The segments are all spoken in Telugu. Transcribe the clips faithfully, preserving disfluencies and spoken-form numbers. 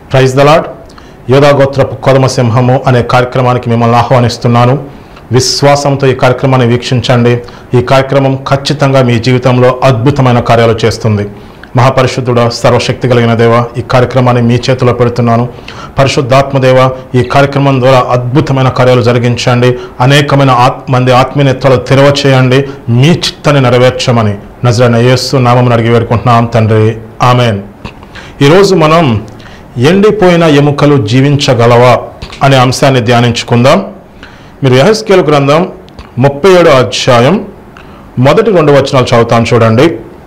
Praise the lord. యోధాగోత్రపు కొదమ సింహము అనే కార్యక్రమానికి మిమ్మల్ని ఆహ్వానిస్తున్నాను. విశ్వాసంతో ఈ కార్యక్రమాన్ని వీక్షించండి. ఈ కార్యక్రమం ఖచ్చితంగా మీ జీవితంలో అద్భుతమైన కార్యాలు చేస్తుంది. మహాపరిశుద్ధుడ, సర్వశక్తి కలిగిన దేవ, ఈ కార్యక్రమాన్ని మీ చేతిలో పెడుతున్నాను. పరిశుద్ధాత్మదేవ, ఈ కార్యక్రమం ద్వారా అద్భుతమైన కార్యాలు జరిగించండి. అనేకమైన ఆత్ మంది ఆత్మీయతలు తెరవ చేయండి. మీ చిత్తాన్ని నెరవేర్చమని నజరైన యేసు నామమున అడిగి వేడుకుంటున్నాం తండ్రి, ఆమెన్. ఈరోజు మనం ఎండిపోయిన ఎముకలు జీవించగలవా అనే అంశాన్ని ధ్యానించుకుందాం. మీరు యెహెజ్కేలు గ్రంథం ముప్పై ఏడో అధ్యాయం మొదటి రెండు వచనాలు చదువుతాం చూడండి.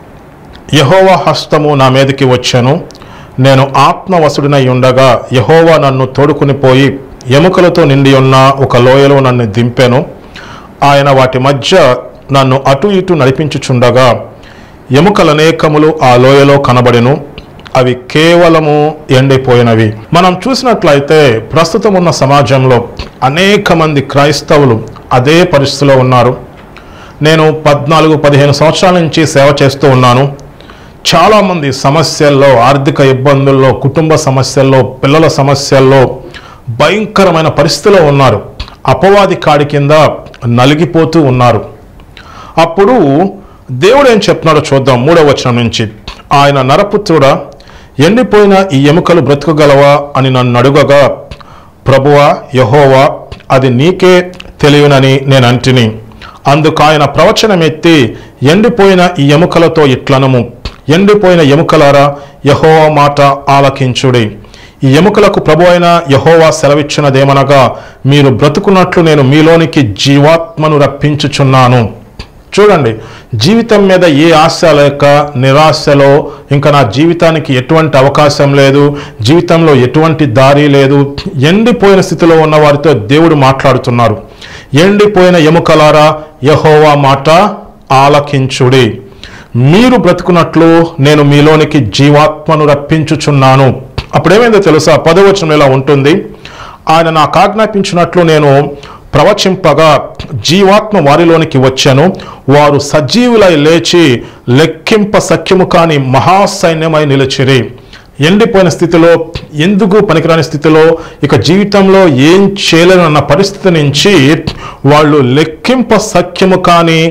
యెహోవా హస్తము నా మీదకి వచ్చెను, నేను ఆత్మవశుడినై ఉండగా యెహోవా నన్ను తోడుకుని పోయి ఎముకలతో నిండి ఉన్న ఒక లోయలో నన్ను దింపెను. ఆయన వాటి మధ్య నన్ను అటు ఇటు నడిపించుచుండగా ఎముకలనేకములు ఆ లోయలో కనబడెను. అవి కేవలము ఎండిపోయినవి. మనం చూసినట్లయితే ప్రస్తుతం ఉన్న సమాజంలో అనేక మంది క్రైస్తవులు అదే పరిస్థితిలో ఉన్నారు. నేను పద్నాలుగు పదిహేను సంవత్సరాల నుంచి సేవ చేస్తూ ఉన్నాను. చాలామంది సమస్యల్లో, ఆర్థిక ఇబ్బందుల్లో, కుటుంబ సమస్యల్లో, పిల్లల సమస్యల్లో భయంకరమైన పరిస్థితిలో ఉన్నారు. అపవాది కాడి కింద నలిగిపోతూ ఉన్నారు. అప్పుడు దేవుడు ఏం చెప్తున్నాడో చూద్దాం. మూడవ వచనం నుంచి, ఆయన నరపుత్రుడా, ఎండిపోయిన ఈ ఎముకలు బ్రతుకగలవా అని నన్ను అడుగగా, ప్రభువా యెహోవా, అది నీకే తెలియనని నేను అంటిని. అందుకు ఆయన ప్రవచనమెత్తి, ఎండిపోయిన ఈ ఎముకలతో ఇట్లనము, ఎండిపోయిన ఎముకలారా, యెహోవా మాట ఆలకించుడి. ఈ ఎముకలకు ప్రభు అయిన యెహోవా సెలవిచ్చినదేమనగా, మీరు బ్రతుకున్నట్లు నేను మీలోనికి జీవాత్మను రప్పించుచున్నాను. చూడండి, జీవితం మీద ఏ ఆశ లేక నిరాశలో, ఇంకా నా జీవితానికి ఎటువంటి అవకాశం లేదు, జీవితంలో ఎటువంటి దారి లేదు, ఎండిపోయిన స్థితిలో ఉన్న వారితో దేవుడు మాట్లాడుతున్నారు. ఎండిపోయిన ఎముకలారా, యెహోవా మాట ఆలకించుడి. మీరు బ్రతుకున్నట్లు నేను మీలోనికి జీవాత్మను రప్పించుచున్నాను. అప్పుడేమైందో తెలుసా? పదవచనం ఇలా ఉంటుంది, ఆయన నాకు ఆజ్ఞాపించినట్లు నేను ప్రవచింపగా జీవాత్మ వారిలోనికి వచ్చాను. వారు సజీవులై లేచి లెక్కింప సఖ్యము కాని మహాసైన్యమై నిలిచిరి. ఎండిపోయిన స్థితిలో, ఎందుకు పనికిరాని స్థితిలో, ఇక జీవితంలో ఏం చేయలేనన్న పరిస్థితి నుంచి వాళ్ళు లెక్కింప సఖ్యము కాని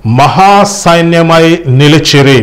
మహాసైన్యమై నిలిచిరి.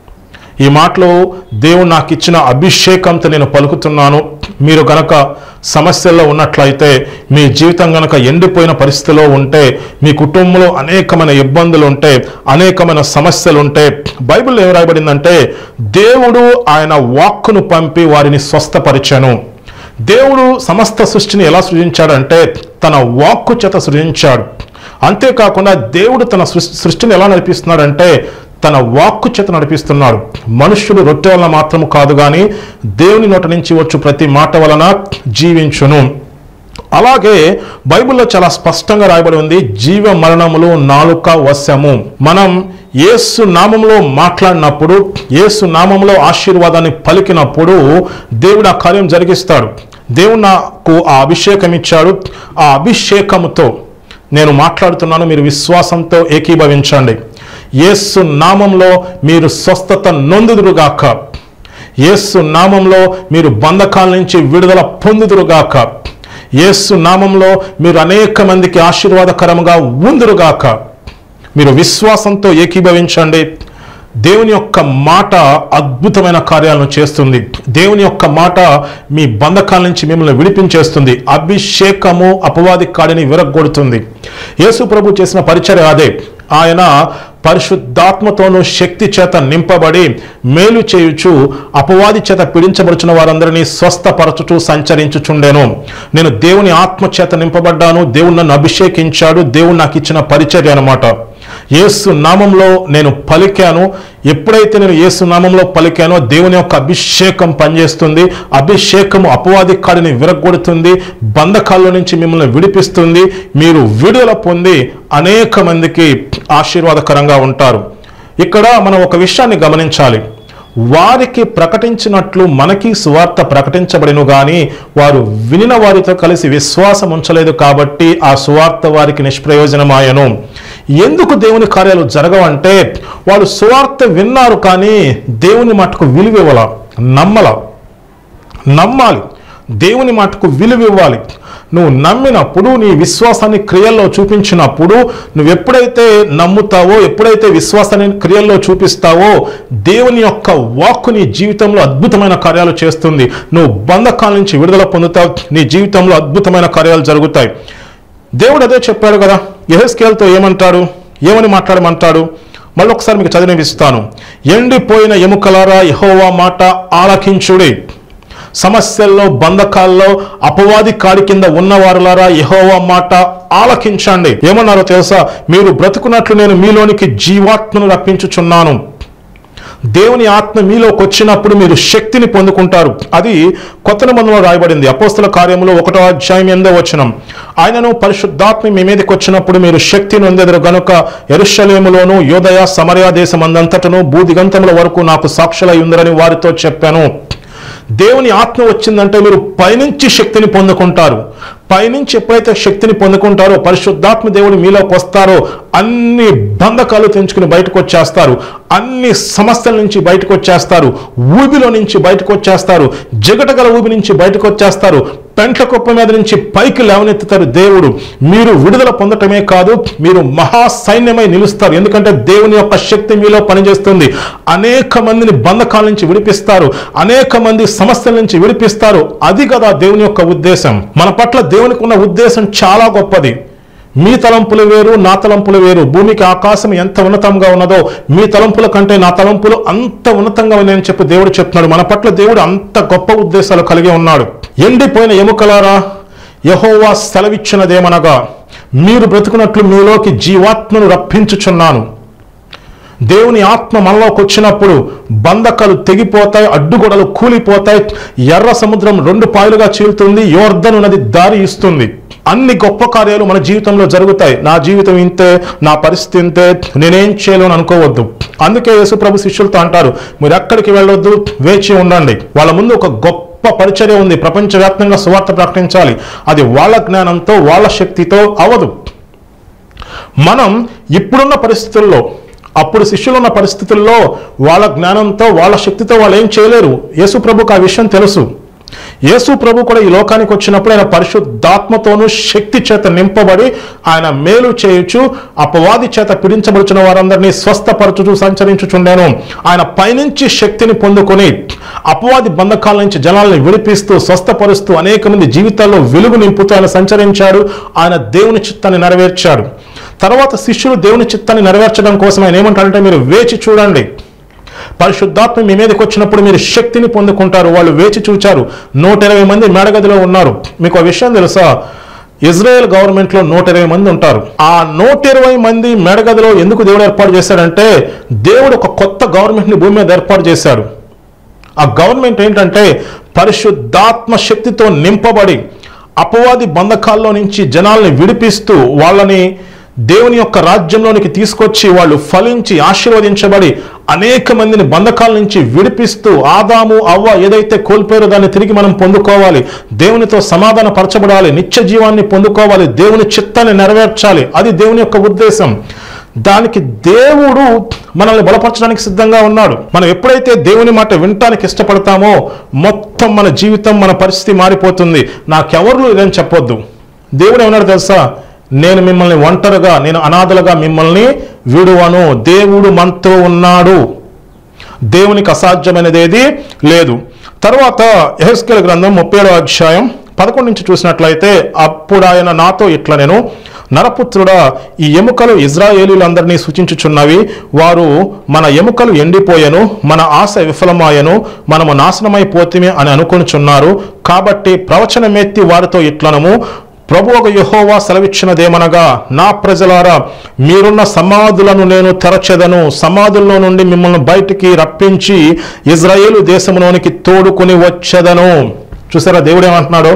ఈ మాటలో దేవుడు నాకు ఇచ్చిన అభిషేకంతో నేను పలుకుతున్నాను. మీరు గనక సమస్యల్లో ఉన్నట్లయితే, మీ జీవితం గనక ఎండిపోయిన పరిస్థితిలో ఉంటే, మీ కుటుంబంలో అనేకమైన ఇబ్బందులు ఉంటే, అనేకమైన సమస్యలు ఉంటే, బైబిల్లో ఏం రాయబడిందంటే, దేవుడు ఆయన వాక్కును పంపి వారిని స్వస్థపరిచెను. దేవుడు సమస్త సృష్టిని ఎలా సృజించాడంటే తన వాక్కు చేత సృజించాడు. అంతేకాకుండా దేవుడు తన సృష్టిని ఎలా నడిపిస్తున్నాడంటే తన వాక్కు చేత నడిపిస్తున్నాడు. మనుష్యుడు రొట్టె వలన మాత్రము కాదు కానీ దేవుని నోట నుంచి వచ్చు ప్రతి మాట వలన జీవించును. అలాగే బైబిల్లో చాలా స్పష్టంగా రాయబడి ఉంది, జీవ మరణములు నాలుక వశము. మనం యేసు నామములో మాట్లాడినప్పుడు, యేసు నామములో ఆశీర్వాదాన్ని పలికినప్పుడు దేవుడు ఆ కార్యం జరిగిస్తాడు. దేవుడు నాకు ఆ అభిషేకం ఇచ్చాడు. ఆ అభిషేకముతో నేను మాట్లాడుతున్నాను. మీరు విశ్వాసంతో ఏకీభవించండి. యేసు నామంలో మీరు స్వస్థత నొందుదురుగాక. యేసు నామంలో మీరు బంధకాల నుంచి విడుదల పొందుదురుగాక. యేసు నామంలో మీరు అనేక మందికి ఆశీర్వాదకరంగా ఉందురుగాక. మీరు విశ్వాసంతో ఏకీభవించండి. దేవుని యొక్క మాట అద్భుతమైన కార్యాలను చేస్తుంది. దేవుని యొక్క మాట మీ బంధకాల నుంచి మిమ్మల్ని విడిపించేస్తుంది. అభిషేకము అపవాది కాడిని విరగొడుతుంది. యేసు ప్రభు చేసిన పరిచర్య అదే. ఆయన పరిశుద్ధాత్మతోనూ శక్తి చేత నింపబడి మేలు చేయుచు అపవాది చేత పీడించబడుచున్న వారందరినీ స్వస్థపరచుచు సంచరించుచుండెను. నేను దేవుని ఆత్మ చేత నింపబడ్డాను. దేవుడు నన్ను అభిషేకించాడు. దేవుడు నాకు ఇచ్చిన పరిచర్య అన్నమాట. యేసు నామంలో నేను పలికాను. ఎప్పుడైతే నేను యేసు నామంలో పలికానో దేవుని యొక్క అభిషేకం పనిచేస్తుంది. అభిషేకము అపవాది కాడిని విరగొడుతుంది. బంధకాల నుంచి మిమ్మల్ని విడిపిస్తుంది. మీరు విడుదల పొంది అనేక మందికి ఆశీర్వాదకరంగా ఉంటారు. ఇక్కడ మనం ఒక విషయాన్ని గమనించాలి. వారికి ప్రకటించినట్లు మనకి సువార్త ప్రకటించబడిను గాని వారు వినిన వారితో కలిసి విశ్వాసం ఉంచలేదు కాబట్టి ఆ సువార్త వారికి నిష్ప్రయోజనమాయను. ఎందుకు దేవుని కార్యాలు జరగవంటే వాళ్ళు సువార్త విన్నారు కానీ దేవుని మట్టుకు విలువివ్వాల, నమ్మల. నమ్మాలి. దేవుని మాటకు విలువ ఇవ్వాలి. నువ్వు నమ్మినప్పుడు, నీ విశ్వాసాన్ని క్రియల్లో చూపించినప్పుడు, నువ్వు ఎప్పుడైతే నమ్ముతావో, ఎప్పుడైతే విశ్వాసాన్ని క్రియల్లో చూపిస్తావో, దేవుని యొక్క వాక్కు నీ జీవితంలో అద్భుతమైన కార్యాలు చేస్తుంది. నువ్వు బంధకాల నుంచి విడుదల పొందుతావు, నీ జీవితంలో అద్భుతమైన కార్యాలు జరుగుతాయి. దేవుడు అదే చెప్పాడు కదా. యెహెజ్కేలుతో ఏమంటాడు, ఏమని మాట్లాడమంటాడు? మళ్ళీ ఒకసారి మీకు చదివిస్తాను. ఎండిపోయిన ఎముకలారా యెహోవా మాట ఆలకించుడి. సమస్యల్లో, బంధకాల్లో, అపవాది కాడి కింద ఉన్నవారులారా యెహోవా మాట ఆలకించండి. ఏమన్నారో తెలుసా? మీరు బ్రతుకున్నట్లు నేను మీలోనికి జీవాత్మను రప్పించుచున్నాను. దేవుని ఆత్మ మీలోకి వచ్చినప్పుడు మీరు శక్తిని పొందుకుంటారు. అది కొత్త నిబంధనలో రాయబడింది. అపోస్తల కార్యములో ఒకటో అధ్యాయం ఎనిమిదో వచనం. ఆయనను పరిశుద్ధాత్మ మీ మీదకి వచ్చినప్పుడు మీరు శక్తిని పొందెదరు గనుక యెరూషలేములోను యూదయ సమరయ దేశమందంతటను భూదిగంతముల వరకు నాకు సాక్షులై ఉందరని వారితో చెప్పాను. దేవుని ఆత్మ వచ్చిందంటే మీరు పైనుంచి శక్తిని పొందుకుంటారు. పైనుంచి ఎప్పుడైతే శక్తిని పొందుకుంటారో, పరిశుద్ధాత్మ దేవుడు మీలోకి వస్తారో, అన్ని బంధకాలు తెంచుకుని బయటకు వచ్చేస్తారు. అన్ని సమస్యల నుంచి బయటకు వచ్చేస్తారు. ఊబిలో నుంచి బయటకు వచ్చేస్తారు. జగటగల ఊబి నుంచి బయటకు వచ్చేస్తారు. పెంట్ల కుప్ప మీద నుంచి పైకి లేవనెత్తుతారు దేవుడు. మీరు విడుదల పొందటమే కాదు, మీరు మహా సైన్యమై నిలుస్తారు. ఎందుకంటే దేవుని యొక్క శక్తి మీలో పనిచేస్తుంది. అనేక మందిని బంధకాల నుంచి విడిపిస్తారు. అనేక మంది సమస్యల నుంచి విడిపిస్తారు. అది కదా దేవుని యొక్క ఉద్దేశం. మన పట్ల దేవునికి ఉన్న ఉద్దేశం చాలా గొప్పది. మీ తలంపులు వేరు, నా తలంపులు వేరు. భూమికి ఆకాశం ఎంత ఉన్నతంగా ఉన్నదో మీ తలంపుల కంటే నా తలంపులు అంత ఉన్నతంగా ఉన్నాయని చెప్పి దేవుడు చెప్తున్నాడు. మన పట్ల దేవుడు అంత గొప్ప ఉద్దేశాలు కలిగి ఉన్నాడు. ఎండిపోయిన ఎముకలారా యెహోవా సెలవిచ్చినదేమనగా మీరు బ్రతుకున్నట్లు మీలోకి జీవాత్మను రప్పించుచున్నాను. దేవుని ఆత్మ మనలోకి వచ్చినప్పుడు బంధకాలు తెగిపోతాయి, అడ్డుగోడలు కూలిపోతాయి, ఎర్ర సముద్రం రెండు పాయలుగా చీలుతుంది, యోర్దను నది దారి ఇస్తుంది. అన్ని గొప్ప కార్యాలు మన జీవితంలో జరుగుతాయి. నా జీవితం ఇంతే, నా పరిస్థితి ఇంతే, నేనేం చేయలేను అనుకోవద్దు. అందుకే యేసు ప్రభు శిష్యులతో అంటారు, మీరు ఎక్కడికి వెళ్ళొద్దు, వేచి ఉండండి. వాళ్ళ ముందు ఒక గొప్ప పరిచర్య ఉంది. ప్రపంచవ్యాప్తంగా సువార్త ప్రకటించాలి. అది వాళ్ళ జ్ఞానంతో, వాళ్ళ శక్తితో అవదు. మనం ఇప్పుడున్న పరిస్థితుల్లో, అప్పుడు శిష్యులు ఉన్న పరిస్థితుల్లో వాళ్ళ జ్ఞానంతో, వాళ్ళ శక్తితో వాళ్ళు ఏం చేయలేరు. యేసు ప్రభుకు ఆ విషయం తెలుసు. యేసు ప్రభు కూడా ఈ లోకానికి వచ్చినప్పుడు ఆయన పరిశుద్ధాత్మతోనూ శక్తి చేత నింపబడి ఆయన మేలు చేయొచ్చు, అపవాది చేత పీడించబడుచున్న వారందరినీ స్వస్థపరచుచు సంచరించుచుండాను. ఆయన పైనుంచి శక్తిని పొందుకొని అపవాది బంధకాల నుంచి జనాల్ని విడిపిస్తూ, స్వస్థపరుస్తూ, అనేక మంది జీవితాల్లో వెలుగు నింపుతూ ఆయన సంచరించాడు. ఆయన దేవుని చిత్తాన్ని నెరవేర్చాడు. తర్వాత శిష్యులు దేవుని చిత్తాన్ని నెరవేర్చడం కోసం ఆయన ఏమంటారంటే, మీరు వేచి చూడండి, పరిశుద్ధాత్మ మీ మీదకి వచ్చినప్పుడు మీరు శక్తిని పొందుకుంటారు. వాళ్ళు వేచి చూచారు. నూట ఇరవై మంది మేడగదిలో ఉన్నారు. మీకు ఆ విషయం తెలుసా? ఇజ్రాయెల్ గవర్నమెంట్లో నూట ఇరవై మంది ఉంటారు. ఆ నూట ఇరవై మంది మేడగదిలో ఎందుకు దేవుడు ఏర్పాటు చేశాడంటే, దేవుడు ఒక కొత్త గవర్నమెంట్ని భూమి మీద ఏర్పాటు చేశాడు. ఆ గవర్నమెంట్ ఏంటంటే పరిశుద్ధాత్మ శక్తితో నింపబడి అపవాది బంధకాల్లో నుంచి జనాల్ని విడిపిస్తూ వాళ్ళని దేవుని యొక్క రాజ్యంలోనికి తీసుకొచ్చి వాళ్ళు ఫలించి ఆశీర్వదించబడి అనేక మందిని బంధకాల నుంచి విడిపిస్తూ, ఆదాము అవ్వ ఏదైతే కోల్పోయారో దాన్ని తిరిగి మనం పొందుకోవాలి, దేవునితో సమాధాన పరచబడాలి, నిత్య జీవాన్ని పొందుకోవాలి, దేవుని చిత్తాన్ని నెరవేర్చాలి. అది దేవుని యొక్క ఉద్దేశం. దానికి దేవుడు మనల్ని బలపరచడానికి సిద్ధంగా ఉన్నాడు. మనం ఎప్పుడైతే దేవుని మాట వినటానికి ఇష్టపడతామో మొత్తం మన జీవితం, మన పరిస్థితి మారిపోతుంది. నాకెవరు ఇదని చెప్పొద్దు. దేవుడు ఏమన్నాడు తెలుసా? నేను మిమ్మల్ని ఒంటరిగా, నేను అనాథలుగా మిమ్మల్ని విడువను. దేవుడు మనతో ఉన్నాడు. దేవునికి అసాధ్యమైనది ఏది లేదు. తర్వాత యెహెజ్కేలు గ్రంథం ముప్పై ఏడో అధ్యాయం పదకొండు నుంచి చూసినట్లయితే, అప్పుడు ఆయన నాతో ఇట్లా, నేను నరపుత్రుడా, ఈ ఎముకలు ఇజ్రాయేలీలందరినీ సూచించుచున్నవి. వారు మన ఎముకలు ఎండిపోయెను, మన ఆశ విఫలమాయను, మనము నాశనమైపోతిమే అని అనుకొనుచున్నారు. కాబట్టి ప్రవచనమెత్తి వారితో ఇట్లనము, ప్రభువగు యెహోవా సెలవిచ్చినదేమనగా, నా ప్రజలారా, మీరున్న సమాధులను నేను తెరచెదను, సమాధుల్లో నుండి మిమ్మల్ని బయటికి రప్పించి ఇజ్రాయేలు దేశంలోనికి తోడుకొని వచ్చేదను. చూసారా దేవుడు ఏమంటున్నాడో?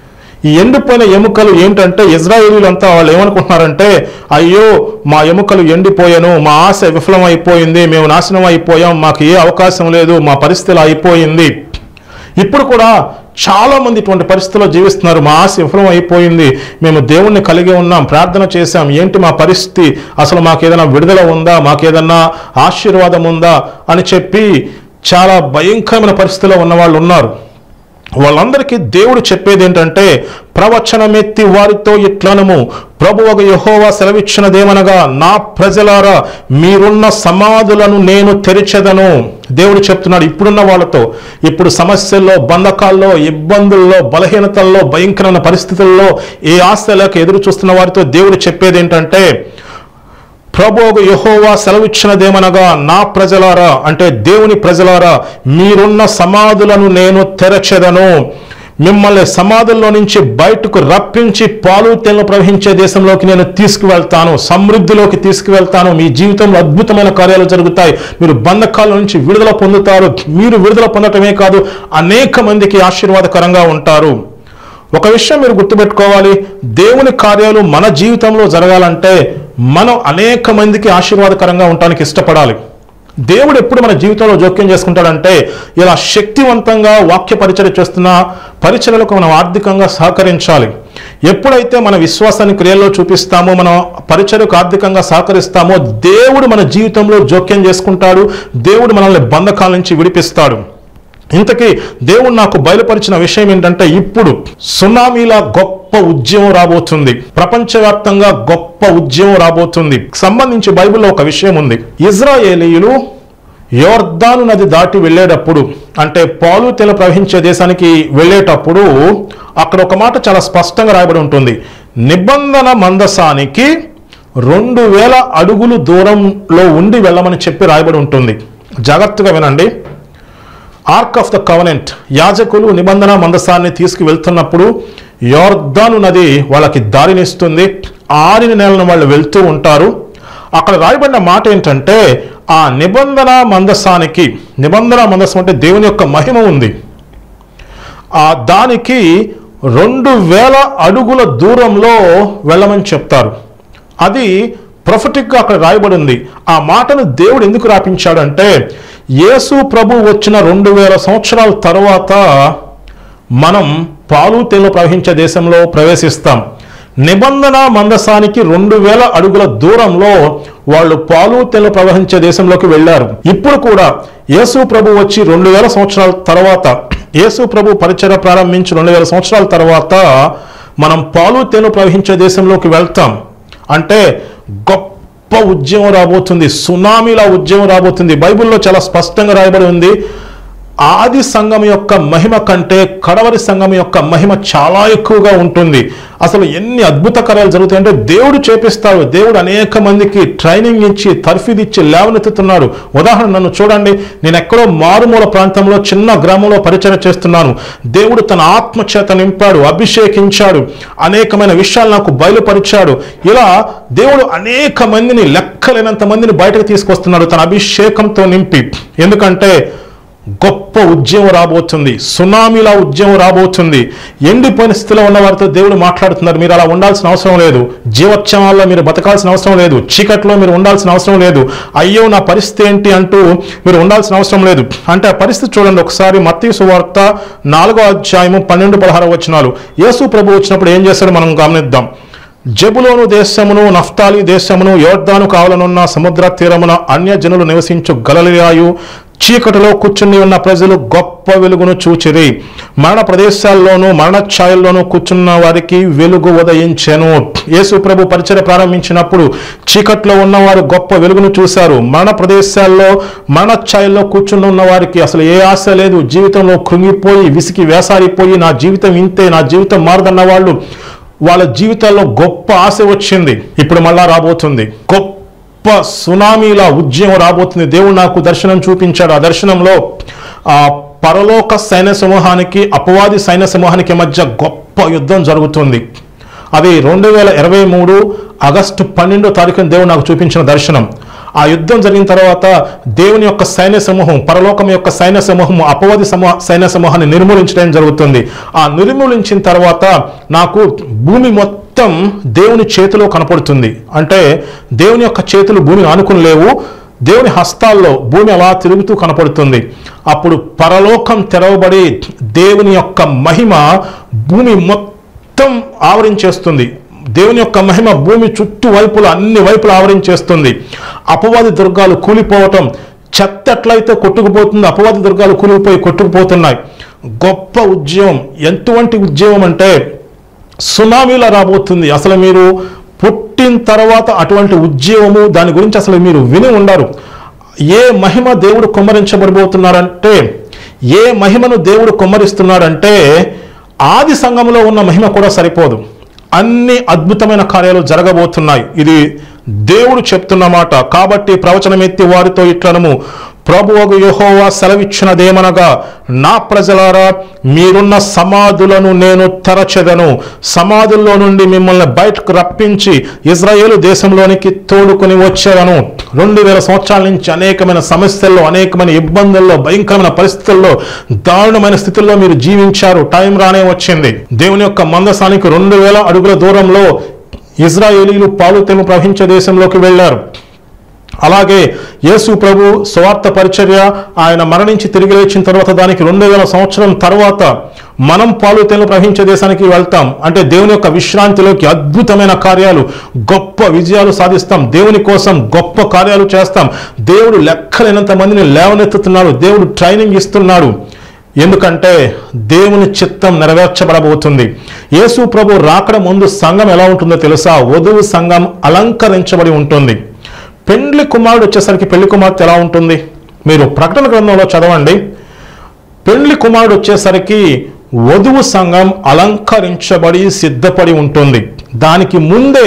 ఈ ఎండిపోయిన ఎముకలు ఏంటంటే, ఇజ్రాయేలీలంతా వాళ్ళు ఏమనుకుంటున్నారంటే, అయ్యో మా ఎముకలు ఎండిపోయాను, మా ఆశ విఫలం అయిపోయింది, మేము నాశనం అయిపోయాం, మాకు ఏ అవకాశం లేదు, మా పరిస్థితి అయిపోయింది. ఇప్పుడు కూడా చాలా మంది ఇటువంటి పరిస్థితుల్లో జీవిస్తున్నారు. మా ఆశ విఫలం అయిపోయింది, మేము దేవుణ్ణి కలిగి ఉన్నాం, ప్రార్థన చేశాం, ఏంటి మా పరిస్థితి, అసలు మాకు ఏదైనా విడుదల ఉందా, మాకు ఏదైనా ఆశీర్వాదం ఉందా అని చెప్పి చాలా భయంకరమైన పరిస్థితిలో ఉన్న వాళ్ళు ఉన్నారు. వాళ్ళందరికీ దేవుడు చెప్పేది ఏంటంటే, ప్రవచనమెత్తి వారితో ఇట్లనము, ప్రభువగు యెహోవా సెలవిచ్చినదేమనగా, నా ప్రజలారా మీరున్న సమాధులను నేను తెరిచెదను. దేవుడు చెప్తున్నాడు ఇప్పుడున్న వాళ్ళతో, ఇప్పుడు సమస్యల్లో, బంధకాల్లో, ఇబ్బందుల్లో, బలహీనతల్లో, భయంకరమైన పరిస్థితుల్లో, ఏ ఆశలకు ఎదురు చూస్తున్న వారితో దేవుడు చెప్పేది ఏంటంటే, ప్రభువగు యెహోవా సెలవిచ్చినదేమనగా, నా ప్రజలారా అంటే దేవుని ప్రజలారా మీరున్న సమాధులను నేను తెరచెదను. మిమ్మల్ని సమాధుల్లో నుంచి బయటకు రప్పించి పాలు తేనెలు ప్రవహించే దేశంలోకి నేను తీసుకువెళ్తాను, సమృద్ధిలోకి తీసుకువెళ్తాను. మీ జీవితంలో అద్భుతమైన కార్యాలు జరుగుతాయి. మీరు బంధకాల నుంచి విడుదల పొందుతారు. మీరు విడుదల పొందటమే కాదు, అనేక మందికి ఆశీర్వాదకరంగా ఉంటారు. ఒక విషయం మీరు గుర్తుపెట్టుకోవాలి, దేవుని కార్యాలు మన జీవితంలో జరగాలంటే మనం అనేక మందికి ఆశీర్వాదకరంగా ఉండడానికి ఇష్టపడాలి. దేవుడు ఎప్పుడు మన జీవితంలో జోక్యం చేసుకుంటాడంటే, ఇలా శక్తివంతంగా వాక్య పరిచర్య చేస్తున్న పరిచర్యలకు మనం ఆర్థికంగా సహకరించాలి. ఎప్పుడైతే మన విశ్వాసాన్ని క్రియల్లో చూపిస్తామో, మనం పరిచర్యకు ఆర్థికంగా సహకరిస్తామో, దేవుడు మన జీవితంలో జోక్యం చేసుకుంటాడు. దేవుడు మనల్ని బంధకాల నుంచి విడిపిస్తాడు. ఇంతకీ దేవుడు నాకు బయలుపరిచిన విషయం ఏంటంటే, ఇప్పుడు సునామీలా గొప్ప ఉద్యమం రాబోతుంది. ప్రపంచవ్యాప్తంగా గొప్ప ఉద్యమం రాబోతుంది. సంబంధించి బైబిల్లో ఒక విషయం ఉంది. ఇజ్రాయేలీయులు యోర్దాను నది దాటి వెళ్ళేటప్పుడు, అంటే పాలు తేనెలు ప్రవహించే దేశానికి వెళ్ళేటప్పుడు, అక్కడ ఒక మాట చాలా స్పష్టంగా రాయబడి ఉంటుంది. నిబంధన మందసానికి రెండు వేల అడుగులు దూరంలో ఉండి వెళ్ళమని చెప్పి రాయబడి ఉంటుంది. జాగ్రత్తగా వినండి. ఆర్క్ ఆఫ్ ద కవనెంట్, యాజకులు నిబంధన మందసాన్ని తీసుకు వెళ్తున్నప్పుడు యోర్దాను నది వాళ్ళకి దారినిస్తుంది. ఆరిన నేలను వాళ్ళు వెళ్తూ ఉంటారు. అక్కడ రాయబడిన మాట ఏంటంటే, ఆ నిబంధన మందసానికి, నిబంధన మందసం అంటే దేవుని యొక్క మహిమ ఉంది, ఆ దానికి రెండు వేల అడుగుల దూరంలో వెళ్ళమని చెప్తారు. అది ప్రొఫెటిక్గా అక్కడ రాయబడి ఉంది. ఆ మాటను దేవుడు ఎందుకు రాపించాడంటే, యేసు ప్రభు వచ్చిన రెండు వేల సంవత్సరాల తర్వాత మనం పాలు తేనెలు ప్రవహించే దేశంలో ప్రవేశిస్తాం. నిబంధన మందసానికి రెండు వేల అడుగుల దూరంలో వాళ్ళు పాలు తేనెలు ప్రవహించే దేశంలోకి వెళ్ళారు. ఇప్పుడు కూడా యేసు ప్రభు వచ్చి రెండు వేల సంవత్సరాల తర్వాత, యేసు ప్రభు పరిచర్య ప్రారంభించి రెండు వేల సంవత్సరాల తర్వాత మనం పాలు తేనెలు ప్రవహించే దేశంలోకి వెళ్తాం. అంటే గొప్ప ఉద్యమం రాబోతుంది, సునామీలా ఉద్యమం రాబోతుంది. బైబిల్లో చాలా స్పష్టంగా రాయబడి ఉంది, ఆది సంఘం యొక్క మహిమ కంటే కడవరి సంఘం యొక్క మహిమ చాలా ఎక్కువగా ఉంటుంది. అసలు ఎన్ని అద్భుత కార్యాలు జరుగుతాయంటే దేవుడు చేపిస్తాడు. దేవుడు అనేక మందికి ట్రైనింగ్ ఇచ్చి తర్ఫీదు ఇచ్చి లేవనెత్తుతున్నాడు. ఉదాహరణ నన్ను చూడండి, నేను ఎక్కడో మారుమూల ప్రాంతంలో చిన్న గ్రామంలో పరిచయం చేస్తున్నాను. దేవుడు తన ఆత్మ చేత నింపాడు, అభిషేకించాడు, అనేకమైన విషయాలు నాకు బయలుపరిచాడు. ఇలా దేవుడు అనేక మందిని, లెక్కలేనంత మందిని బయటకు తీసుకొస్తున్నాడు తన అభిషేకంతో నింపి. ఎందుకంటే గొప్ప ఉద్యమం రాబోతుంది, సునామీలా ఉద్యమం రాబోతుంది. ఎండిపోయిన స్థితిలో ఉన్న వారితో దేవుడు మాట్లాడుతున్నారు, మీరు అలా ఉండాల్సిన అవసరం లేదు, జీవోత్సవాల్లో మీరు బతకాల్సిన అవసరం లేదు, చీకట్లో మీరు ఉండాల్సిన అవసరం లేదు, అయ్యో నా పరిస్థితి ఏంటి అంటూ మీరు ఉండాల్సిన అవసరం లేదు. అంటే ఆ పరిస్థితి చూడండి ఒకసారి. మత్తయి సువార్త నాలుగో అధ్యాయము పన్నెండు పదహారు వచనాలు. యేసు ప్రభు వచ్చినప్పుడు ఏం చేశాడో మనం గమనిద్దాం. జబులోను దేశమును, నఫ్తాలి దేశమును, యోర్దాను కావలనున్న సముద్ర తీరమున అన్య జనులు నివసించు గలిలయయు చీకటిలో కూర్చుని ఉన్న ప్రజలు గొప్ప వెలుగును చూచిరి. మరణ ప్రదేశాల్లోనూ మరణ ఛాయల్లోనూ కూర్చున్న వారికి వెలుగు ఉదయించెను. యేసు ప్రభు పరిచర్య ప్రారంభించినప్పుడు చీకట్లో ఉన్నవారు గొప్ప వెలుగును చూశారు. మరణ ప్రదేశాల్లో మరణ ఛాయల్లో కూర్చుని ఉన్న వారికి అసలు ఏ ఆశ లేదు, జీవితంలో కృంగిపోయి విసికి వేసారిపోయి నా జీవితం ఇంతే, నా జీవితం మారదన్న వాళ్ళు, వాళ్ళ జీవితాల్లో గొప్ప ఆశ వచ్చింది. ఇప్పుడు మళ్ళా రాబోతుంది గొప్ప సునామీలా ఉద్యమం రాబోతుంది. దేవుడు నాకు దర్శనం చూపించాడు. ఆ దర్శనంలో ఆ పరలోక సైన్య సమూహానికి, అపవాది సైన్య సమూహానికి మధ్య గొప్ప యుద్ధం జరుగుతుంది. అది రెండు వేల ఇరవై మూడు ఆగస్టు పన్నెండో తారీఖున దేవుడు నాకు చూపించిన దర్శనం. ఆ యుద్ధం జరిగిన తర్వాత దేవుని యొక్క సైన్య సమూహం, పరలోకం యొక్క సైన్య సమూహం అపవాది సమూహ సైన్య సమూహాన్ని నిర్మూలించడం జరుగుతుంది. ఆ నిర్మూలించిన తర్వాత నాకు భూమి మొత్తం దేవుని చేతిలో కనపడుతుంది. అంటే దేవుని యొక్క చేతులు భూమిని ఆనుకుని లేవు, దేవుని హస్తాల్లో భూమి అలా తిరుగుతూ కనపడుతుంది. అప్పుడు పరలోకం తెరవబడి దేవుని యొక్క మహిమ భూమి మొత్తం ఆవరించేస్తుంది. దేవుని యొక్క మహిమ భూమి చుట్టూ వైపులు, అన్ని వైపులు ఆవరించేస్తుంది. అపవాది దుర్గాలు కూలిపోవటం, చెత్త ఎట్లయితే కొట్టుకుపోతుందో అపవాది దుర్గాలు కూలిపోయి కొట్టుకుపోతున్నాయి. గొప్ప ఉద్యమం. ఎటువంటి ఉద్యమం అంటే సునామీలా రాబోతుంది. అసలు మీరు పుట్టిన తర్వాత అటువంటి ఉద్యమము దాని గురించి అసలు మీరు విని ఉండరు. ఏ మహిమ దేవుడు కుమ్మరించబడిపోతున్నారంటే, ఏ మహిమను దేవుడు కుమ్మరిస్తున్నాడంటే ఆది సంఘంలో ఉన్న మహిమ కూడా సరిపోదు. అన్ని అద్భుతమైన కార్యాలు జరగబోతున్నాయి. ఇది దేవుడు చెప్తున్న మాట. కాబట్టి ప్రవచనమెత్తి వారితో ఇట్లనము, ప్రభువగు యెహోవా సెలవిచ్చినదేమనగా, నా ప్రజలారా, మీరున్న సమాధులను నేను తెరచెదను. సమాధుల్లో నుండి మిమ్మల్ని బయటకు రప్పించి ఇజ్రాయేలు దేశంలోనికి తోడుకొని వచ్చేదను. రెండు వేల సంవత్సరాల నుంచి అనేకమైన సమస్యల్లో, అనేకమైన ఇబ్బందుల్లో, భయంకరమైన పరిస్థితుల్లో, దారుణమైన స్థితిలో మీరు జీవించారు. టైం రానే వచ్చింది. దేవుని యొక్క మందసానికి రెండు వేల అడుగుల దూరంలో ఇజ్రాయేలీలు పాలు తేనె ప్రవహించే దేశంలోకి వెళ్ళారు. అలాగే యేసు ప్రభు స్వార్థ పరిచర్య ఆయన మరణించి తిరిగి లేచిన తర్వాత దానికి రెండు వేల సంవత్సరం తర్వాత మనం పాలు తేనె ప్రవహించే దేశానికి వెళ్తాం. అంటే దేవుని యొక్క విశ్రాంతిలోకి అద్భుతమైన కార్యాలు, గొప్ప విజయాలు సాధిస్తాం. దేవుని కోసం గొప్ప కార్యాలు చేస్తాం. దేవుడు లెక్కలేనంత మందిని లేవనెత్తుతున్నాడు. దేవుడు ట్రైనింగ్ ఇస్తున్నాడు. ఎందుకంటే దేవుని చిత్తం నెరవేర్చబడబోతుంది. యేసు ప్రభు రాకడ ముందు సంఘం ఎలా ఉంటుందో తెలుసా? వధువు సంఘం అలంకరించబడి ఉంటుంది. పెండ్లి కుమారుడు వచ్చేసరికి పెళ్లి కుమార్తె ఎలా ఉంటుంది? మీరు ప్రకటన గ్రంథంలో చదవండి. పెండ్లి కుమారుడు వచ్చేసరికి వధువు సంఘం అలంకరించబడి సిద్ధపడి ఉంటుంది. దానికి ముందే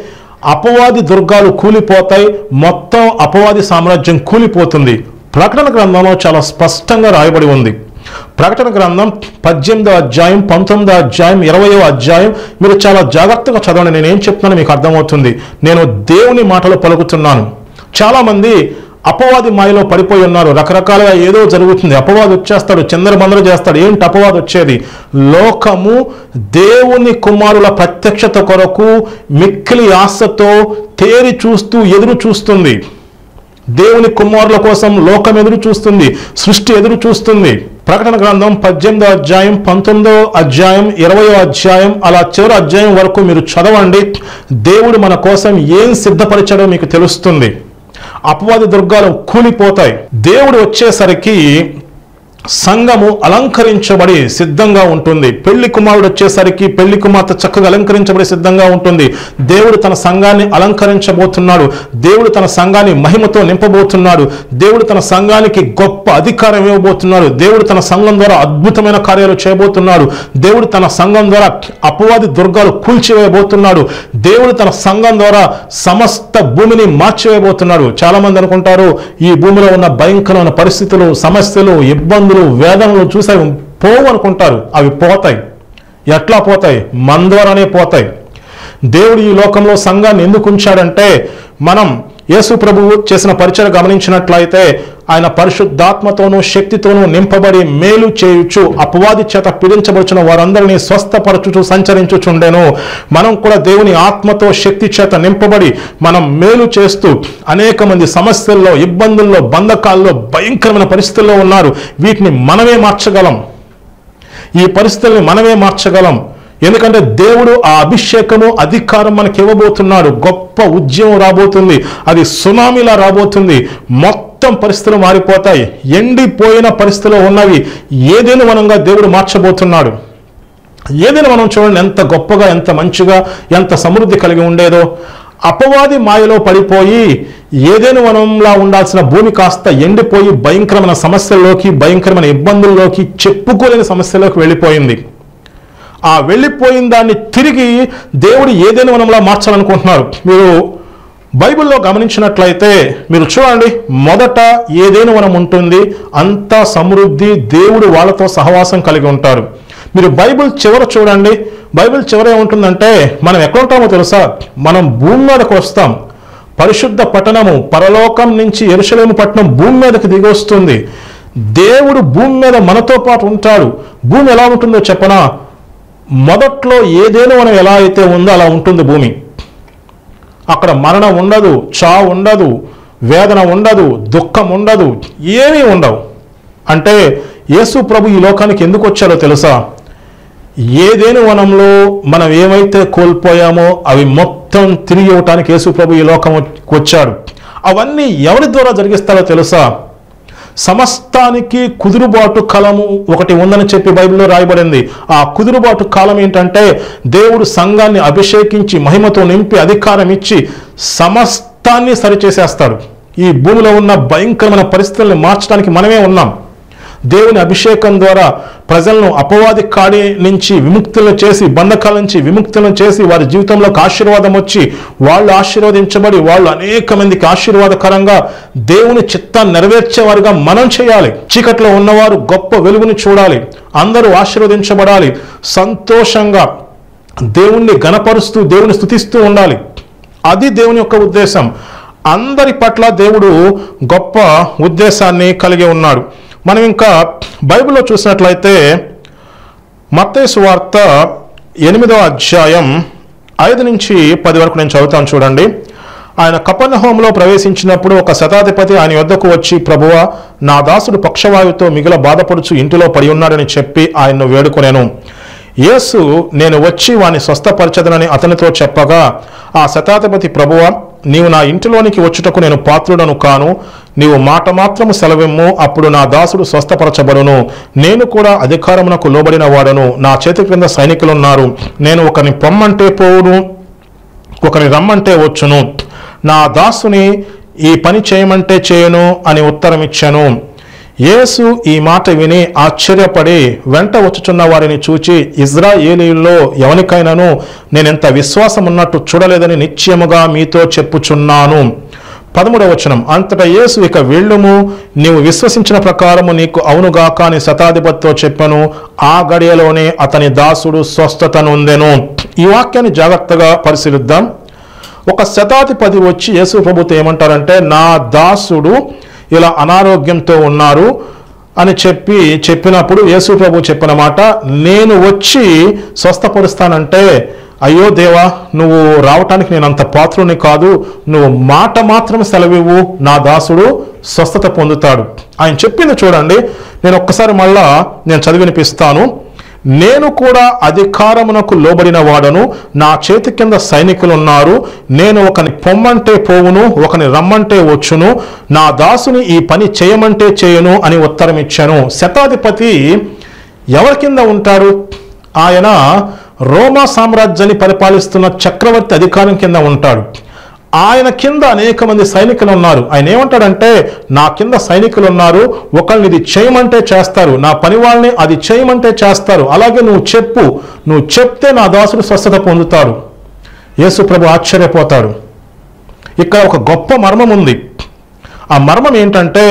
అపవాది దుర్గాలు కూలిపోతాయి. మొత్తం అపవాది సామ్రాజ్యం కూలిపోతుంది. ప్రకటన గ్రంథంలో చాలా స్పష్టంగా రాయబడి ఉంది. ప్రకటన గ్రంథం పద్దెనిమిదో అధ్యాయం, పంతొమ్మిదో అధ్యాయం, ఇరవయో అధ్యాయం మీరు చాలా జాగ్రత్తగా చదవండి. నేనేం చెప్తున్నానో మీకు అర్థమవుతుంది. నేను దేవుని మాటలు పలుకుతున్నాను. చాలామంది అపవాది మాయలో పడిపోయి ఉన్నారు. రకరకాలుగా ఏదో జరుగుతుంది. అపవాది వచ్చేస్తాడు, చిందరబందర చేస్తాడు. ఏంటి అపవాది వచ్చేది? లోకము దేవుని కుమారుల ప్రత్యక్షత కొరకు మిక్కిలి ఆశతో తేరి చూస్తూ ఎదురు చూస్తుంది. దేవుని కుమారుల కోసం లోకం ఎదురు చూస్తుంది, సృష్టి ఎదురు చూస్తుంది. ప్రకటన గ్రంథం పద్దెనిమిదో అధ్యాయం, పంతొమ్మిదో అధ్యాయం, ఇరవయో అధ్యాయం, అలా చివరి అధ్యాయం వరకు మీరు చదవండి. దేవుడు మన కోసం ఏం సిద్ధపరిచాడో మీకు తెలుస్తుంది. అపవాది దుర్గాలు కూలిపోతాయి. దేవుడు వచ్చేసరికి సంఘము అలంకరించబడి సిద్ధంగా ఉంటుంది. పెళ్లి కుమారుడు వచ్చేసరికి పెళ్లి కుమార్తె చక్కగా అలంకరించబడి సిద్ధంగా ఉంటుంది. దేవుడు తన సంఘాన్ని అలంకరించబోతున్నాడు. దేవుడు తన సంఘాన్ని మహిమతో నింపబోతున్నాడు. దేవుడు తన సంఘానికి గొప్ప అధికారం ఇవ్వబోతున్నాడు. దేవుడు తన సంఘం ద్వారా అద్భుతమైన కార్యాలు చేయబోతున్నాడు. దేవుడు తన సంఘం ద్వారా అపవాది దుర్గాలు కూల్చివేయబోతున్నాడు. దేవుడు తన సంఘం ద్వారా సమస్త భూమిని మార్చివేయబోతున్నాడు. చాలా మంది అనుకుంటారు ఈ భూమిలో ఉన్న భయంకరమైన పరిస్థితులు, సమస్యలు, ఇబ్బందులు, వేదనలు చూసే పోవు అనుకుంటారు. అవి పోతాయి. ఎట్లా పోతాయి? మన ద్వారానే పోతాయి. దేవుడు ఈ లోకంలో సంఘాన్ని ఎందుకు ఉంచాడంటే, మనం యేసు ప్రభువు చేసిన పరిచయం గమనించినట్లయితే ఆయన పరిశుద్ధాత్మతోనూ శక్తితోనూ నింపబడి మేలు చేయుచు అపవాది చేత పీడించబడుచున్న వారందరినీ స్వస్థపరచుచు సంచరించుచుండెను. మనం కూడా దేవుని ఆత్మతో శక్తి చేత నింపబడి మనం మేలు చేస్తూ అనేక మంది సమస్యల్లో, ఇబ్బందుల్లో, బంధకాల్లో, భయంకరమైన పరిస్థితుల్లో ఉన్నారు. వీటిని మనమే మార్చగలం. ఈ పరిస్థితుల్ని మనమే మార్చగలం. ఎందుకంటే దేవుడు ఆ అభిషేకము, అధికారం మనకి ఇవ్వబోతున్నాడు. గొప్ప ఉద్యమం రాబోతుంది. అది సునామీలా రాబోతుంది. మొత్తం పరిస్థితులు మారిపోతాయి. ఎండిపోయిన పరిస్థితుల్లో ఉన్నవి ఏదైనా వనంగా దేవుడు మార్చబోతున్నాడు. ఏదైనా మనం చూడండి ఎంత గొప్పగా, ఎంత మంచిగా, ఎంత సమృద్ధి కలిగి ఉండేదో. అపవాది మాయలో పడిపోయి ఏదైనా వనంలా ఉండాల్సిన భూమి కాస్త ఎండిపోయి భయంకరమైన సమస్యల్లోకి, భయంకరమైన ఇబ్బందుల్లోకి, చెప్పుకోలేని సమస్యల్లోకి వెళ్ళిపోయింది. ఆ వెళ్ళిపోయిన దాన్ని తిరిగి దేవుడు ఏదైనా వనంలా మార్చాలనుకుంటున్నారు. మీరు బైబిల్లో గమనించినట్లయితే మీరు చూడండి, మొదట ఏదైనా వనం ఉంటుంది. అంతా సమృద్ధి. దేవుడు వాళ్ళతో సహవాసం కలిగి ఉంటారు. మీరు బైబిల్ చివర చూడండి. బైబిల్ చివర ఏముంటుందంటే, మనం ఎక్కడ ఉంటామో తెలుసా? మనం భూమి మీదకు వస్తాం. పరిశుద్ధ పట్టణము, పరలోకం నుంచి యెరూషలేము పట్టణం భూమి మీదకి దిగి వస్తుంది. దేవుడు భూమి మీద మనతో పాటు ఉంటాడు. భూమి ఎలా ఉంటుందో చెప్పనా? మొదట్లో ఏదేనో మనం ఎలా అయితే ఉందో అలా ఉంటుంది భూమి. అక్కడ మరణం ఉండదు, చావు ఉండదు, వేదన ఉండదు, దుఃఖం ఉండదు, ఏమీ ఉండవు. అంటే యేసు ప్రభు ఈ లోకానికి ఎందుకు వచ్చారో తెలుసా? ఏదేను వనంలో మనం ఏమైతే కోల్పోయామో అవి మొత్తం తిరిగి ఇవ్వటానికి యేసు ప్రభు ఈ లోకం వచ్చాడు. అవన్నీ ఎవరి ద్వారా జరిగిస్తారో తెలుసా? సమస్తానికి కుదురుబాటు కాలము ఒకటి ఉందని చెప్పి బైబిల్లో రాయబడింది. ఆ కుదురుబాటు కాలం ఏంటంటే దేవుడు సంఘాన్ని అభిషేకించి మహిమతో నింపి అధికారం ఇచ్చి సమస్తాన్ని సరిచేసేస్తాడు. ఈ భూమిలో ఉన్న భయంకరమైన పరిస్థితులను మార్చడానికి మనమే ఉన్నాం. దేవుని అభిషేకం ద్వారా ప్రజలను అపవాది కాడి నుంచి విముక్తులను చేసి, బంధకాల నుంచి విముక్తులను చేసి వారి జీవితంలోకి ఆశీర్వాదం వచ్చి వాళ్ళు ఆశీర్వదించబడి వాళ్ళు అనేక మందికి ఆశీర్వాదకరంగా దేవుని చిత్తాన్ని నెరవేర్చేవారుగా మనం చేయాలి. చీకట్లో ఉన్నవారు గొప్ప వెలుగుని చూడాలి, అందరూ ఆశీర్వదించబడాలి, సంతోషంగా దేవుణ్ణి గణపరుస్తూ దేవుని స్తుతిస్తూ ఉండాలి. అది దేవుని యొక్క ఉద్దేశం. అందరి పట్ల దేవుడు గొప్ప ఉద్దేశాన్ని కలిగి ఉన్నాడు. మనం ఇంకా బైబిల్లో చూసినట్లయితే మత్తయి సువార్త ఎనిమిదవ అధ్యాయం ఐదు నుంచి పది వరకు నేను చదువుతాను చూడండి. ఆయన కపెర్నహూములో ప్రవేశించినప్పుడు ఒక శతాధిపతి ఆయన యొద్దకు వచ్చి, ప్రభువా, నా దాసుడు పక్షవాయువుతో మిగుల బాధపడుచు ఇంటిలో పడి ఉన్నాడని చెప్పి ఆయన్ను వేడుకొనెను. యేసు, నేను వచ్చి వాని స్వస్థపరచదనని అతనితో చెప్పగా, ఆ శతాధిపతి, ప్రభువా, నీవు నా ఇంటిలోనికి వచ్చుటకు నేను పాత్రుడను కాను. నీవు మాట మాత్రము సెలవిమ్ము, అప్పుడు నా దాసుడు స్వస్థపరచబడును. నేను కూడా అధికారమునకు లోబడిన వాడను. నా చేతి క్రింద సైనికులున్నారు. నేను ఒకరిని పొమ్మంటే పోవును, ఒకరిని రమ్మంటే వచ్చును. నా దాసుని ఈ పని చేయమంటే చేయను అని ఉత్తరం ఇచ్చాను. యేసు ఈ మాట విని ఆశ్చర్యపడి వెంట వచ్చుచున్న వారిని చూచి, ఇజ్రాయేలీయుల్లో ఎవరికైనాను నేనెంత విశ్వాసం ఉన్నట్టు చూడలేదని నిశ్చయముగా మీతో చెప్పుచున్నాను. పదమూడవ వచనం, అంతటా యేసు, ఇక వెళ్ళుము, నీవు విశ్వసించిన ప్రకారము నీకు అవునుగాక అని శతాధిపతితో చెప్పాను. ఆ గడియలోనే అతని దాసుడు స్వస్థత నొందెను. ఈ వాక్యాన్ని జాగ్రత్తగా పరిశీలిద్దాం. ఒక శతాధిపతి వచ్చి యేసు ప్రభుతో ఏమంటారంటే, నా దాసుడు ఇలా అనారోగ్యంతో ఉన్నారు అని చెప్పి చెప్పినప్పుడు యేసు ప్రభు చెప్పిన మాట, నేను వచ్చి స్వస్థపరుస్తానంటే, అయ్యో దేవా, నువ్వు రావటానికి నేను అంత పాత్రుని కాదు, నువ్వు మాట మాత్రం సెలవివ్వు, నా దాసుడు స్వస్థత పొందుతాడు. ఆయన చెప్పింది చూడండి, నేను ఒక్కసారి మళ్ళా నేను చదివినిపిస్తాను. నేను కూడా అధికారమునకు లోబడిన వాడను, నా చేతి కింద సైనికులు ఉన్నారు. నేను ఒకని పొమ్మంటే పోవును, ఒకని రమ్మంటే వచ్చును. నా దాసుని ఈ పని చేయమంటే చేయను అని ఉత్తరం ఇచ్చాను. శతాధిపతి ఎవరి కింద ఉంటాడు? ఆయన రోమా సామ్రాజ్యాన్ని పరిపాలిస్తున్న చక్రవర్తి అధికారం కింద ఉంటాడు. ఆయన కింద అనేక మంది సైనికులు ఉన్నారు. ఆయన ఏమంటాడంటే, నా కింద సైనికులు ఉన్నారు, ఒకళ్ళని ఇది చేయమంటే చేస్తారు, నా పని వాళ్ళని అది చేయమంటే చేస్తారు, అలాగే నువ్వు చెప్పు, నువ్వు చెప్తే నా దాసుడు స్వస్థత పొందుతాడు. యేసు ప్రభు ఆశ్చర్యపోతాడు. ఇక్కడ ఒక గొప్ప మర్మం ఉంది. ఆ మర్మం ఏంటంటే,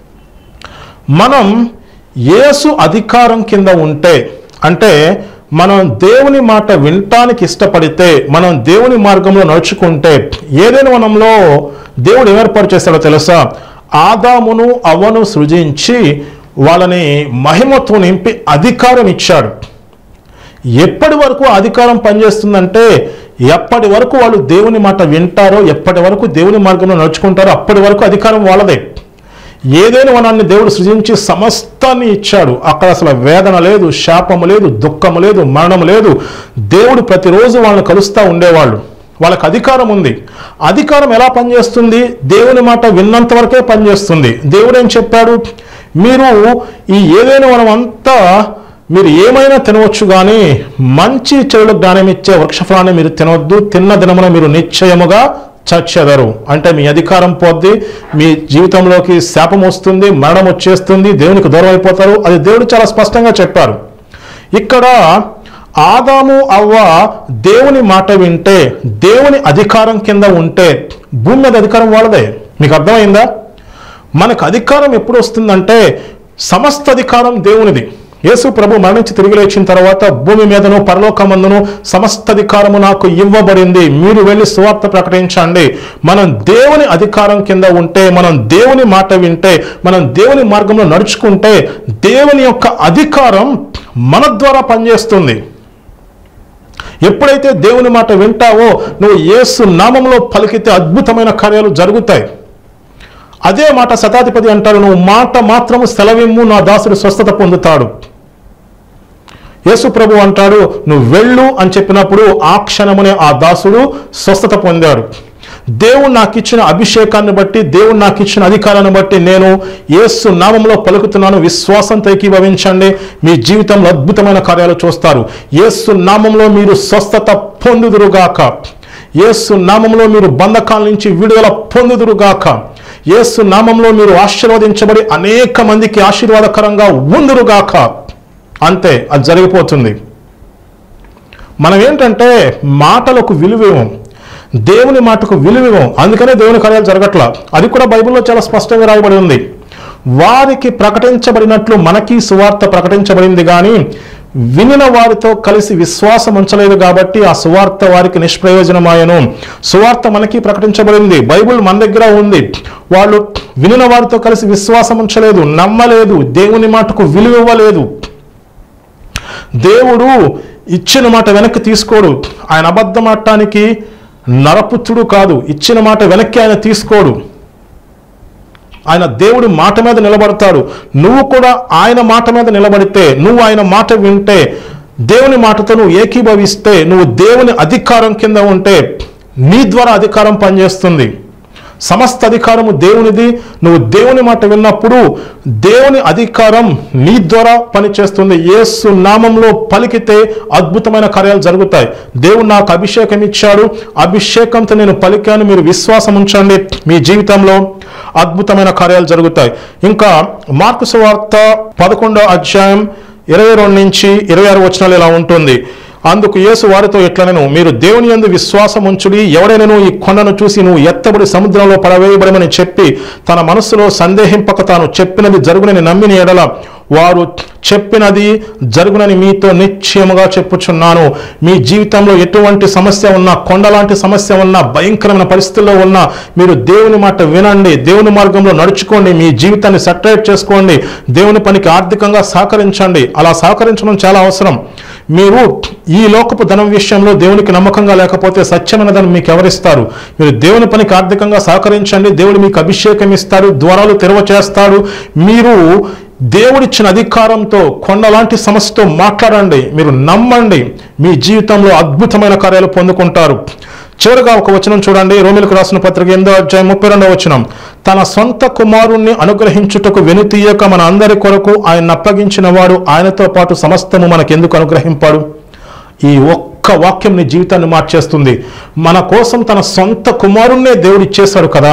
మనం యేసు అధికారం కింద ఉంటే, అంటే మనం దేవుని మాట వినటానికి ఇష్టపడితే, మనం దేవుని మార్గంలో నడుచుకుంటే, ఏదైనా వనంలో దేవుడు ఏర్పాటు చేస్తాడో తెలుసా? ఆదామును అవ్వను సృజించి వాళ్ళని మహిమతో నింపి అధికారం ఇచ్చాడు. ఎప్పటి వరకు అధికారం పనిచేస్తుందంటే, ఎప్పటి వరకు వాళ్ళు దేవుని మాట వింటారో, ఎప్పటి వరకు దేవుని మార్గంలో నడుచుకుంటారో, అప్పటి వరకు అధికారం వాళ్ళదే. ఏదైనా వనాన్ని దేవుడు సృజించి సమస్తాన్ని ఇచ్చాడు. అక్కడ అసలు వేదన లేదు, శాపము లేదు, దుఃఖము లేదు, మరణం లేదు. దేవుడు ప్రతిరోజు వాళ్ళని కలుస్తూ ఉండేవాళ్ళు. వాళ్ళకి అధికారం ఉంది. అధికారం ఎలా పనిచేస్తుంది? దేవుని మాట విన్నంత వరకే పనిచేస్తుంది. దేవుడు ఏం చెప్పాడు? మీరు ఈ ఏదైనా వనం అంతా మీరు ఏమైనా తినవచ్చు, కానీ మంచి చెడుల జ్ఞానం ఇచ్చే వృక్షఫలాన్ని మీరు తినవద్దు, తిన్న దినమున మీరు నిశ్చయముగా చచ్చెదరు. అంటే మీ అధికారం పోద్ది, మీ జీవితంలోకి శాపం వస్తుంది, మరణం వచ్చేస్తుంది, దేవునికి దూరం అయిపోతారు. అది దేవుడు చాలా స్పష్టంగా చెప్పారు. ఇక్కడ ఆదాము అవ్వ దేవుని మాట వింటే, దేవుని అధికారం కింద ఉంటే, భూమి మీద అధికారం వాళ్ళదే. మీకు అర్థమైందా? మనకు అధికారం ఎప్పుడు వస్తుందంటే, సమస్త అధికారం దేవునిది. యేసు ప్రభు మరణించి తిరిగి లేచిన తర్వాత భూమి మీదను పరలోకమందును సమస్త అధికారము నాకు ఇవ్వబడింది, మీరు వెళ్ళి సువార్త ప్రకటించండి. మనం దేవుని అధికారం కింద ఉంటే, మనం దేవుని మాట వింటే, మనం దేవుని మార్గంలో నడుచుకుంటే, దేవుని యొక్క అధికారం మన ద్వారా పనిచేస్తుంది. ఎప్పుడైతే దేవుని మాట వింటావో, నువ్వు యేసు నామంలో పలికితే అద్భుతమైన కార్యాలు జరుగుతాయి. అదే మాట శతాధిపతి అంటారు, నువ్వు మాట మాత్రము సెలవిమ్ము, నా దాసుడు స్వస్థత పొందుతాడు. యేసు ప్రభు అంటాడు, నువ్వు వెళ్ళు అని చెప్పినప్పుడు ఆ క్షణమునే ఆ దాసుడు స్వస్థత పొందాడు. దేవుడు నాకు ఇచ్చిన అభిషేకాన్ని బట్టి, దేవుడు నాకు ఇచ్చిన అధికారాన్ని బట్టి నేను యేసు నామంలో పలుకుతున్నాను. విశ్వాసంతో ఏకీభవించండి. మీ జీవితంలో అద్భుతమైన కార్యాలు చూస్తారు. యేసు నామంలో మీరు స్వస్థత పొందుదురుగాక. యేసు నామంలో మీరు బంధకాల నుంచి విడుదల పొందుదురుగాక. యేసు నామంలో మీరు ఆశీర్వదించబడి అనేక మందికి ఆశీర్వాదకరంగా ఉందురుగాక. అంతే, అది జరిగిపోతుంది. మనం ఏంటంటే మాటలకు విలువేమం, దేవుని మాటకు విలువేమం. అందుకనే దేవుని కార్యాలు జరగట్లా. అది కూడా బైబిల్లో చాలా స్పష్టంగా రాయబడి ఉంది. వారికి ప్రకటించబడినట్లు మనకి సువార్త ప్రకటించబడింది, కానీ వినిన వారితో కలిసి విశ్వాసం ఉంచలేదు కాబట్టి ఆ సువార్త వారికి నిష్ప్రయోజనమాయను. సువార్త మనకి ప్రకటించబడింది, బైబిల్ మన దగ్గర ఉంది. వాళ్ళు వినిన వారితో కలిసి విశ్వాసం ఉంచలేదు, నమ్మలేదు, దేవుని మాటకు విలువ ఇవ్వలేదు. దేవుడు ఇచ్చిన మాట వెనక్కి తీసుకోడు. ఆయన అబద్ధం ఆడటానికి నరపుత్రుడు కాదు. ఇచ్చిన మాట వెనక్కి ఆయన తీసుకోడు. ఆయన దేవుడి మాట మీద నిలబడతాడు. నువ్వు కూడా ఆయన మాట మీద నిలబడితే, నువ్వు ఆయన మాట వింటే, దేవుని మాటతో నువ్వు ఏకీభవిస్తే, నువ్వు దేవుని అధికారం కింద ఉంటే నీ ద్వారా అధికారం పనిచేస్తుంది. సమస్త అధికారము దేవునిది. నువ్వు దేవుని మాట విన్నప్పుడు దేవుని అధికారం నీ ద్వారా పనిచేస్తుంది. యేసు నామంలో పలికితే అద్భుతమైన కార్యాలు జరుగుతాయి. దేవుడు నాకు అభిషేకం ఇచ్చాడు, అభిషేకంతో నేను పలికాను. మీరు విశ్వాసం ఉంచండి, మీ జీవితంలో అద్భుతమైన కార్యాలు జరుగుతాయి. ఇంకా మార్కు సువార్త పదకొండో అధ్యాయం ఇరవై రెండు నుంచి ఇరవై ఆరు వచనాలు ఇలా ఉంటుంది. అందుకు యేసు వారితో ఇట్లనెను, మీరు దేవుని యందు విశ్వాసం ఉంచుడి. ఎవడైనను ఈ కొండను చూసి నువ్వు ఎత్తబడి సముద్రంలో పడవేయబడమని చెప్పి తన మనస్సులో సందేహింపక తాను చెప్పినది జరుగునని నమ్మిన ఎడల వారు చెప్పినది జరుగునని మీతో నిశ్చయముగా చెప్పుచున్నాను. మీ జీవితంలో ఎటువంటి సమస్య ఉన్నా, కొండలాంటి సమస్య ఉన్నా, భయంకరమైన పరిస్థితుల్లో ఉన్నా, మీరు దేవుని మాట వినండి, దేవుని మార్గంలో నడుచుకోండి, మీ జీవితాన్ని సెటరేట్ చేసుకోండి, దేవుని పనికి ఆర్థికంగా సహకరించండి. అలా సహకరించడం చాలా అవసరం. మీరు ఈ లోకపు ధనం విషయంలో దేవునికి నమ్మకంగా లేకపోతే సత్యమైన ధనం మీకు ఎవరిస్తారు? మీరు దేవుని పనికి ఆర్థికంగా సహకరించండి, దేవుడు మీకు అభిషేకం ఇస్తాడు, ద్వారాలు తెరవ చేస్తాడు. మీరు దేవుడిచ్చిన అధికారంతో కొండలాంటి సమస్యతో మాట్లాడండి, మీరు నమ్మండి, మీ జీవితంలో అద్భుతమైన కార్యాలు పొందుకుంటారు. చివరిగా ఒక వచనం చూడండి, రోమీయులకు రాసిన పత్రిక ఎనిమిదో అధ్యాయం ముప్పై రెండవ వచనం. తన సొంత కుమారుణ్ణి అనుగ్రహించుటకు వెనుతీయక మన అందరి కొరకు ఆయన అప్పగించిన వాడు ఆయనతో పాటు సమస్తము మనకెందుకు అనుగ్రహింపాడు? ఈ ఒక్క వాక్యం నీ జీవితాన్ని మార్చేస్తుంది. మన కోసం తన సొంత కుమారుణ్ణే దేవుడు ఇచ్చేశాడు కదా,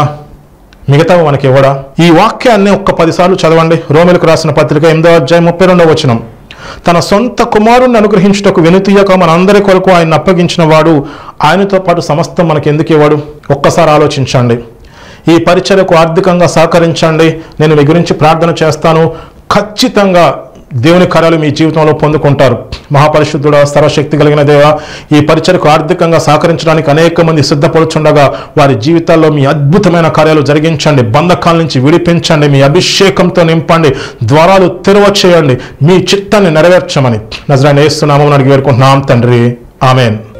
మిగతా మనకి ఇవ్వడా? ఈ వాక్యాన్ని ఒక్క పదిసార్లు చదవండి. రోమీయులకు రాసిన పత్రిక ఎనిమిదో అధ్యాయం ముప్పై రెండవ వచనం. తన సొంత కుమారుణ్ణి అనుగ్రహించుటకు వెనుతీయక మన అందరి కొరకు ఆయన అప్పగించిన వాడు ఆయనతో పాటు సమస్తం మనకి ఎందుకు ఇవ్వడు? ఒక్కసారి ఆలోచించండి. ఈ పరిచర్యకు ఆర్థికంగా సహకరించండి. నేను మీ గురించి ప్రార్థన చేస్తాను. ఖచ్చితంగా దేవుని కార్యాలు మీ జీవితంలో పొందుకుంటారు. మహాపరిశుద్ధుడా, సర్వశక్తి కలిగిన దేవ, ఈ పరిచర్యకు ఆర్థికంగా సహకరించడానికి అనేక మంది సిద్ధపడుచుండగా వారి జీవితాల్లో మీ అద్భుతమైన కార్యాలు జరిగించండి. బంధకాల నుంచి విడిపించండి, మీ అభిషేకంతో నింపండి, ద్వారాలు తెరవ చేయండి, మీ చిత్తాన్ని నెరవేర్చమని నజరేయుడైన యేసు నామమున అడిగి వేడుకుంటున్నాం తండ్రి, ఆమేన్.